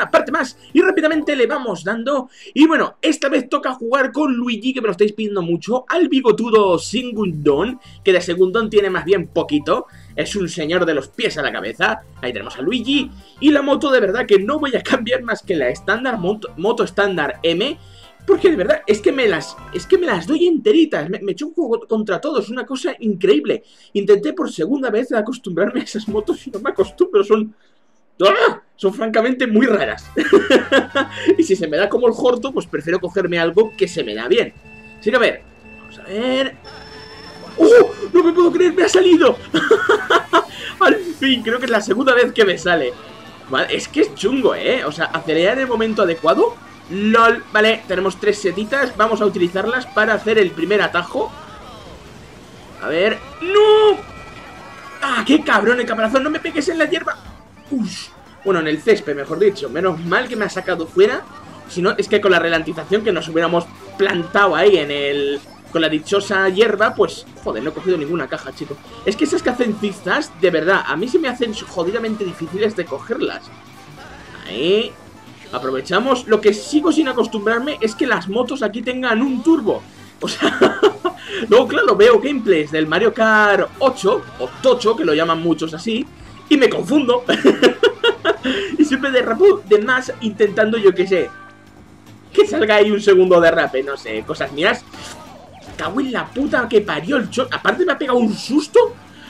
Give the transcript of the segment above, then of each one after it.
una parte más y rápidamente le vamos dando. Y bueno, esta vez toca jugar con Luigi, que me lo estáis pidiendo mucho, al bigotudo Segundón, que de Segundón tiene más bien poquito. Es un señor de los pies a la cabeza. Ahí tenemos a Luigi. Y la moto de verdad que no voy a cambiar más que la estándar, moto estándar M. Porque de verdad, es que me las doy enteritas, me choco contra todos, una cosa increíble. Intenté por segunda vez acostumbrarme a esas motos y no me acostumbro, son francamente muy raras. Y si se me da como el jorto, pues prefiero cogerme algo que se me da bien. Así que a ver, vamos a ver... ¡Oh! ¡No me puedo creer! ¡Me ha salido! Al fin, creo que es la segunda vez que me sale. Vale, es que es chungo, ¿eh? O sea, acelerar en el momento adecuado... LOL, vale, tenemos 3 setitas. Vamos a utilizarlas para hacer el primer atajo. A ver, ¡no! ¡Ah, qué cabrón el caparazón! ¡No me pegues en la hierba! ¡Ush! Bueno, en el césped, mejor dicho. Menos mal que me ha sacado fuera. Si no, es que con la ralentización que nos hubiéramos plantado ahí en el... con la dichosa hierba, pues... Joder, no he cogido ninguna caja, chicos. Es que esas que hacen cistas, de verdad, a mí se me hacen jodidamente difíciles de cogerlas. Ahí... Aprovechamos. Lo que sigo sin acostumbrarme es que las motos aquí tengan un turbo. O sea, luego claro, veo gameplays del Mario Kart 8 o Tocho, que lo llaman muchos así, y me confundo. Y siempre derrapo de más intentando, yo qué sé, que salga ahí un segundo derrape, no sé, cosas mías. Cago en la puta que parió el choc. Aparte me ha pegado un susto.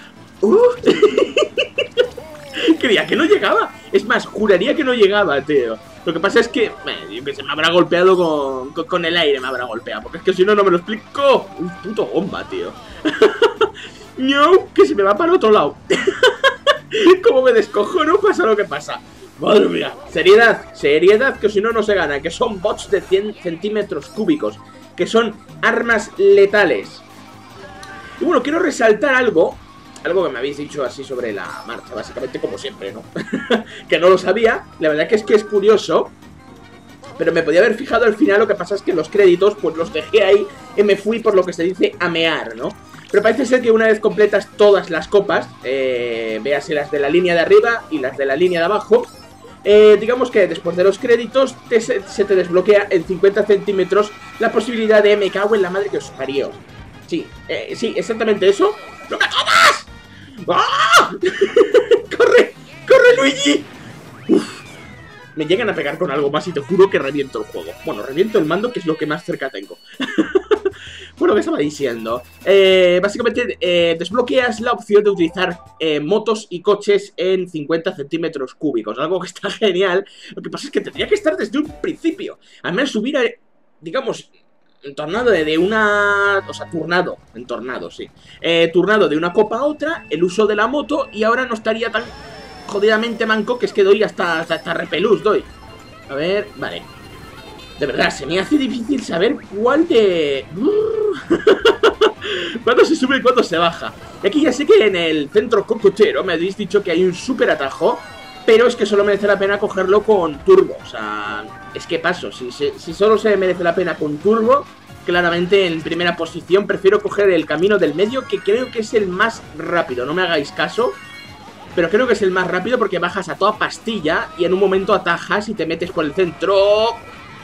Creía que no llegaba. Es más, juraría que no llegaba, tío. Lo que pasa es que, yo que sé, me habrá golpeado con el aire, me habrá golpeado. Porque es que si no, no me lo explico. Un puto bomba, tío. No, que se me va para el otro lado. Como me descojono, pasa lo que pasa. Madre mía. Seriedad, seriedad, que si no, no se gana. Que son bots de 100 centímetros cúbicos. Que son armas letales. Y bueno, quiero resaltar algo que me habéis dicho así sobre la marcha, básicamente como siempre, ¿no? Que no lo sabía, la verdad que es curioso, pero me podía haber fijado al final. Lo que pasa es que los créditos, pues los dejé ahí y me fui por lo que se dice a mear, ¿no? Pero parece ser que una vez completas todas las copas, véase las de la línea de arriba y las de la línea de abajo, digamos que después de los créditos se te desbloquea en 50 centímetros la posibilidad de me cago en la madre que os parió. Sí, sí, exactamente eso. ¡No me comas! ¡Ah! ¡Corre! ¡Corre, Luigi! Uf. Me llegan a pegar con algo más y te juro que reviento el juego. Bueno, reviento el mando, que es lo que más cerca tengo. Bueno, ¿qué estaba diciendo? Básicamente desbloqueas la opción de utilizar motos y coches en 50 centímetros cúbicos. Algo que está genial. Lo que pasa es que tendría que estar desde un principio. Al menos subir a, digamos... Tornado de una... O sea, turnado. En tornado, sí. Turnado de una copa a otra. El uso de la moto. Y ahora no estaría tan jodidamente manco. Que es que doy hasta repelús doy. A ver, vale. De verdad, se me hace difícil saber cuál de... cuándo se sube y cuándo se baja. Y aquí ya sé que en el centro cocotero me habéis dicho que hay un súper atajo. Pero es que solo merece la pena cogerlo con turbo. O sea, es que paso. Si solo se merece la pena con turbo, claramente en primera posición prefiero coger el camino del medio, que creo que es el más rápido. No me hagáis caso, pero creo que es el más rápido porque bajas a toda pastilla y en un momento atajas y te metes por el centro. ¡Oh!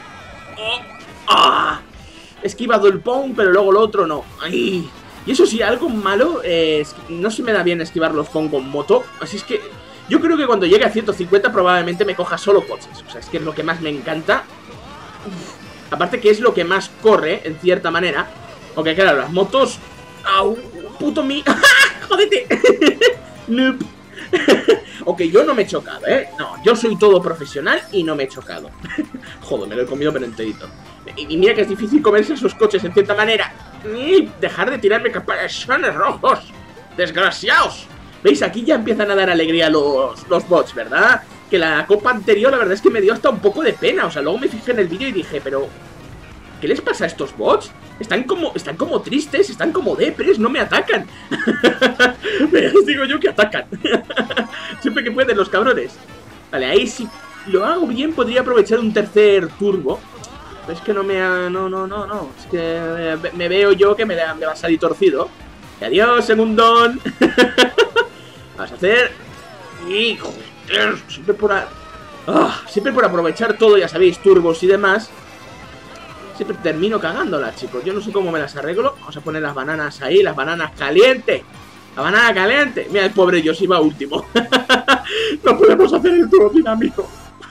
¡Ah! Esquivado el pong, pero luego lo otro no. ¡Ay! Y eso sí, algo malo, no se me da bien esquivar los pong con moto. Así es que... yo creo que cuando llegue a 150 probablemente me coja solo coches. O sea, es que es lo que más me encanta. Uf. Aparte que es lo que más corre, en cierta manera. Aunque claro, las motos... ¡Au! ¡Puto mi! ¡Jódete! Nope. Ok, yo no me he chocado, ¿eh? No, yo soy todo profesional y no me he chocado. Joder, me lo he comido pero enterito. Y mira que es difícil comerse esos coches en cierta manera. Y dejar de tirarme caparazones rojos. ¡Desgraciados! ¿Veis? Aquí ya empiezan a dar alegría los bots, ¿verdad? Que la copa anterior la verdad es que me dio hasta un poco de pena. O sea, luego me fijé en el vídeo y dije, pero... ¿qué les pasa a estos bots? Están como tristes, están como depres, no me atacan. Les digo yo que atacan. Siempre que pueden los cabrones. Vale, ahí si lo hago bien podría aprovechar un tercer turbo. Pero es que no me ha... No. Es que me veo yo que me va a salir torcido. Y adiós, segundón. Vas a hacer... y joder, siempre por Siempre por aprovechar todo, ya sabéis, turbos y demás. Siempre termino cagándola, chicos. Yo no sé cómo me las arreglo. Vamos a poner las bananas ahí, las bananas calientes. La banana caliente. Mira, el pobre Yoshi va último. No podemos hacer el dúo dinámico.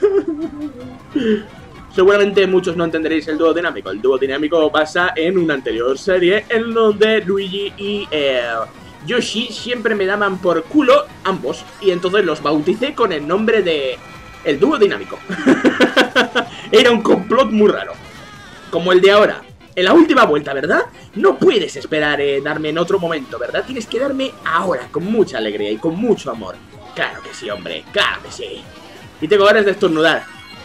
Seguramente muchos no entenderéis el dúo dinámico. El dúo dinámico pasa en una anterior serie en donde Luigi y Yoshi siempre me daban por culo ambos. Y entonces los bauticé con el nombre de el dúo dinámico. Era un complot muy raro, como el de ahora. En la última vuelta, ¿verdad? No puedes esperar darme en otro momento, ¿verdad? Tienes que darme ahora, con mucha alegría y con mucho amor. Claro que sí, hombre, claro que sí. Y tengo ganas de estornudar.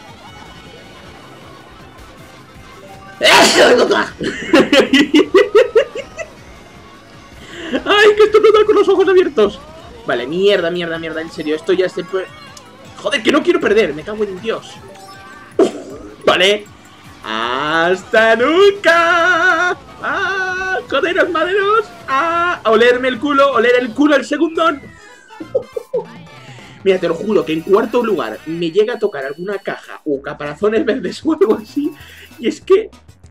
¡Ay, que estornudar con los ojos abiertos! Vale, mierda, mierda, mierda, en serio, esto ya se puede... Joder, que no quiero perder, me cago en Dios. Vale. ¡Hasta nunca! ¡Ah! ¡Joderos, maderos! ¡Ah! A olerme el culo, oler el culo el segundón. Mira, te lo juro que en cuarto lugar me llega a tocar alguna caja o caparazones verdes o algo así. Y es que...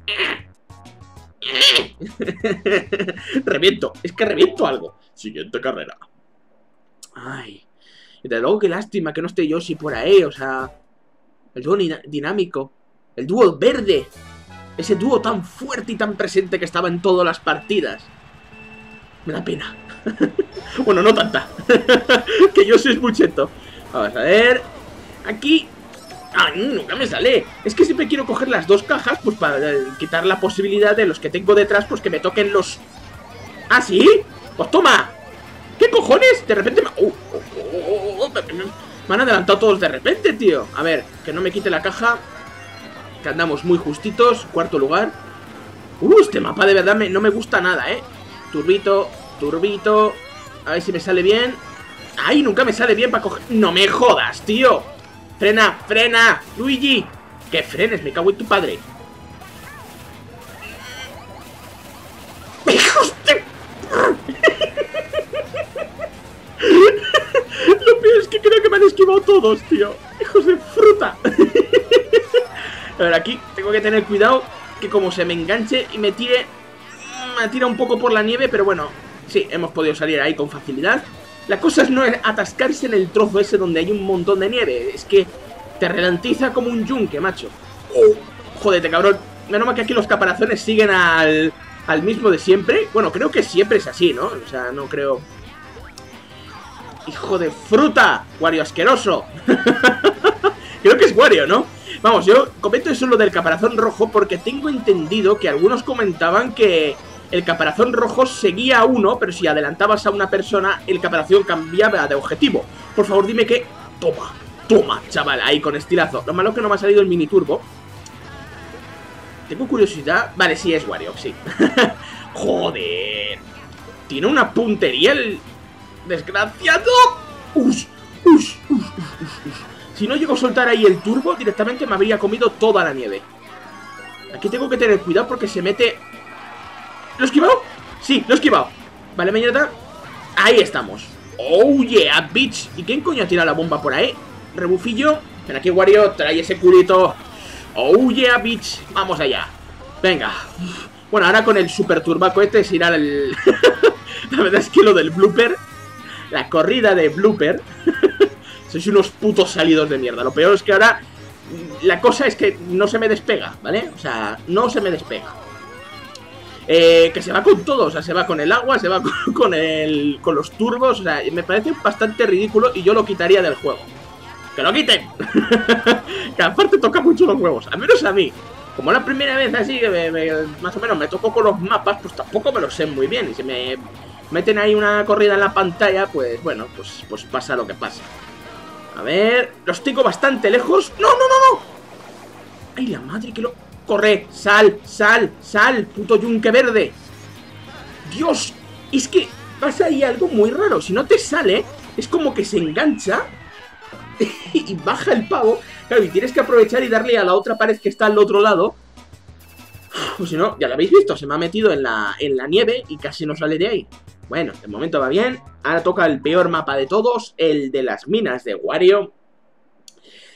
reviento, es que reviento algo. Siguiente carrera. Ay. Y desde luego qué lástima que no esté Yoshi por ahí, o sea... El dúo dinámico. El dúo verde. Ese dúo tan fuerte y tan presente que estaba en todas las partidas. Me da pena. Bueno, no tanta. Que Yoshi es mucheto. Vamos a ver. Aquí... ¡Ay, nunca me sale! Es que siempre quiero coger las dos cajas, pues para quitar la posibilidad de los que tengo detrás, pues que me toquen los... ¿Ah, sí? ¡Pues toma! ¿Qué cojones? De repente me... me han adelantado todos de repente, tío. A ver, que no me quite la caja. Que andamos muy justitos. Cuarto lugar. Este mapa de verdad no me gusta nada, Turbito, turbito. A ver si me sale bien. ¡Ay, nunca me sale bien para coger! ¡No me jodas, tío! ¡Frena, frena! ¡Luigi! ¡Que frenes! Me cago en tu padre. ¡Hijos de... Lo peor es que creo que me han esquivado todos, tío. ¡Hijos de fruta! A ver, aquí tengo que tener cuidado que como se me enganche y me tire... Me tira un poco por la nieve, pero bueno. Sí, hemos podido salir ahí con facilidad. La cosa es no atascarse en el trozo ese donde hay un montón de nieve. Es que te ralentiza como un yunque, macho. Jódete, cabrón. Menos mal que aquí los caparazones siguen al mismo de siempre. Bueno, creo que siempre es así, ¿no? O sea, no creo... ¡Hijo de fruta! ¡Wario asqueroso! Creo que es Wario, ¿no? Vamos, yo comento eso lo del caparazón rojo porque tengo entendido que algunos comentaban que... El caparazón rojo seguía a uno, pero si adelantabas a una persona, el caparazón cambiaba de objetivo. Por favor, dime que... Toma, toma, chaval, ahí con estilazo. Lo malo es que no me ha salido el mini turbo. Tengo curiosidad... Vale, sí, es Wario, sí. Joder. Tiene una puntería el... ¡Desgraciado! Si no llego a soltar ahí el turbo, directamente me habría comido toda la nieve. Aquí tengo que tener cuidado porque se mete... ¿Lo he esquivado? Sí, lo he esquivado. Vale, mierda. Ahí estamos. Oh, yeah, bitch. ¿Y quién coño ha tirado la bomba por ahí? Rebufillo. Ven aquí, Wario. Trae ese culito. Oh, yeah, bitch. Vamos allá. Venga. Bueno, ahora con el super turbaco este se irá el... La verdad es que lo del blooper... La corrida de blooper... Sois unos putos salidos de mierda. Lo peor es que ahora... La cosa es que no se me despega, ¿vale? O sea, no se me despega. Que se va con todo, o sea, se va con el agua, se va con los turbos, o sea, me parece bastante ridículo y yo lo quitaría del juego. ¡Que lo quiten! Que aparte toca mucho los huevos, al menos a mí. Como la primera vez así, que más o menos me tocó con los mapas, pues tampoco me los sé muy bien. Y si me meten ahí una corrida en la pantalla, pues bueno, pues pasa lo que pasa. A ver, los tengo bastante lejos. ¡No, no, no, no! ¡Ay, la madre que lo... ¡Corre! ¡Sal! ¡Sal! ¡Sal! ¡Puto yunque verde! ¡Dios! Es que pasa ahí algo muy raro. Si no te sale, es como que se engancha y baja el pavo. Claro, y tienes que aprovechar y darle a la otra pared que está al otro lado. Pues si no, ya lo habéis visto, se me ha metido en la nieve y casi no sale de ahí. Bueno, de momento va bien. Ahora toca el peor mapa de todos, el de las minas de Wario.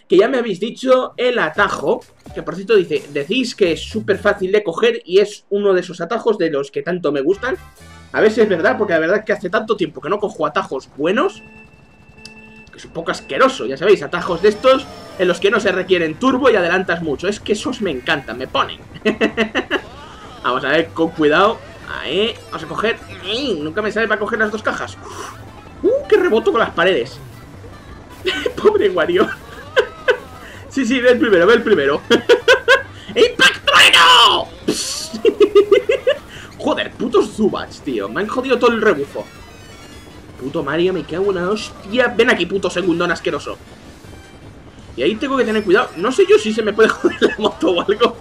que ya me habéis dicho el atajo, que por cierto decís que es súper fácil de coger y es uno de esos atajos de los que tanto me gustan. A ver si es verdad, porque la verdad es que hace tanto tiempo que no cojo atajos buenos, que es un poco asqueroso, ya sabéis, atajos de estos en los que no se requieren turbo y adelantas mucho. Es que esos me encantan, me ponen. Vamos a ver, con cuidado. Ahí, vamos a coger. Nunca me sale para coger las dos cajas. ¡Qué reboto con las paredes! Pobre Wario. Sí, ve el primero, ¡Impact Trueno! Joder, putos Zubats, tío. Me han jodido todo el rebufo. Puto Mario, me cago en la hostia. Ven aquí, puto segundón asqueroso. Y ahí tengo que tener cuidado. No sé yo si se me puede joder la moto o algo.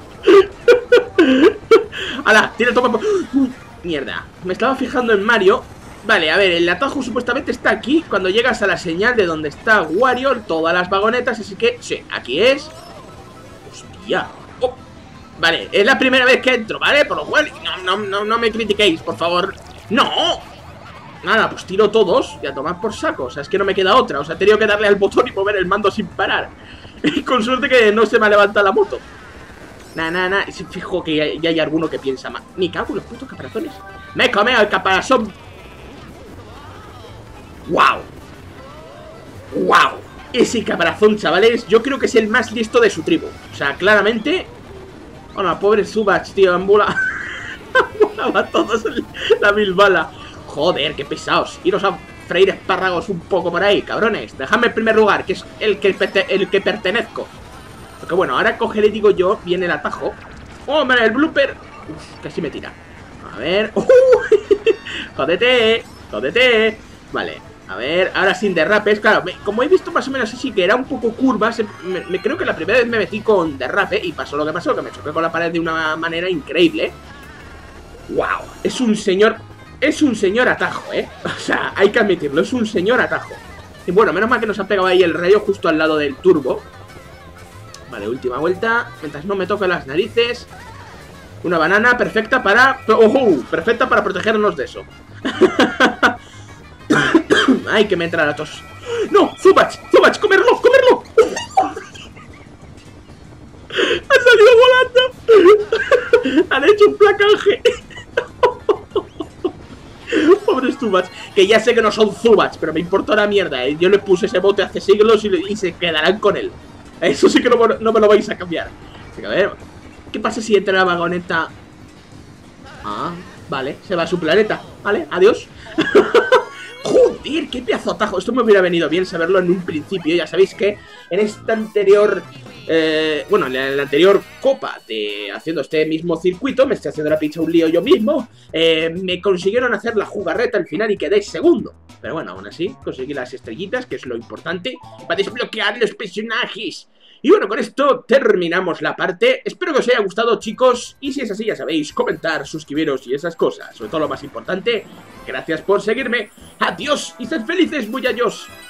¡Hala! Tira, toma. Mierda. Me estaba fijando en Mario. Vale, a ver, el atajo supuestamente está aquí. Cuando llegas a la señal de donde está Wario, todas las vagonetas. Así que, sí, aquí es. Hostia. Oh. Vale, es la primera vez que entro, ¿vale? Por lo cual, no me critiquéis, por favor. ¡No! Nada, pues tiro todos y a tomar por saco. O sea, es que no me queda otra. O sea, he tenido que darle al botón y mover el mando sin parar. Y con suerte que no se me ha levantado la moto. Nah. Fijo que ya hay alguno que piensa más. Me cago en los putos caparazones. ¡Me he comido el caparazón! ¡Wow! ¡Wow! Ese caparazón, chavales, yo creo que es el más listo de su tribu. O sea, claramente. Hola, pobre Zubats, tío, ambulaba a todos la bilbala. Joder, qué pesados. Iros a freír espárragos un poco por ahí, cabrones. Dejadme en primer lugar, que es el que pertenezco. Porque bueno, ahora cogeré, digo yo, viene el atajo. ¡Oh, mira, el blooper! Uf, casi me tira. A ver. ¡Jódete! Vale, a ver, ahora sin derrapes. Claro, como he visto más o menos así que era un poco curvas, me creo que la primera vez me metí con derrape y pasó lo que pasó, que me choqué con la pared de una manera increíble. ¡Wow! Es un señor atajo, ¿eh? O sea, hay que admitirlo, es un señor atajo. Y bueno, menos mal que nos ha pegado ahí el rayo justo al lado del turbo. Vale, última vuelta. Mientras no me toquen las narices. Una banana perfecta para... ¡Oh! Perfecta para protegernos de eso. ¡Ay, que me entra la tos! ¡No! ¡Zubats! ¡Comerlo! ¡Ha salido volando! ¡Han hecho un placaje! Pobres Zubats. Que ya sé que no son Zubats, pero me importa una mierda, ¿eh? Yo le puse ese bote hace siglos y se quedarán con él. Eso sí que no me lo vais a cambiar. Así que a ver, ¿qué pasa si entra la vagoneta? Ah, vale, se va a su planeta. Vale, adiós. Joder, qué pedazo de atajo. Esto me hubiera venido bien saberlo en un principio. Ya sabéis que en esta anterior... bueno, en la anterior copa de haciendo este mismo circuito, me estoy haciendo la picha un lío yo mismo, me consiguieron hacer la jugarreta al final y quedé segundo. Pero bueno, aún así, conseguí las estrellitas, que es lo importante, para desbloquear los personajes. Y bueno, con esto terminamos la parte. Espero que os haya gustado, chicos. Y si es así, ya sabéis, comentar, suscribiros y esas cosas. Sobre todo lo más importante, gracias por seguirme. Adiós y sed felices, muchachos.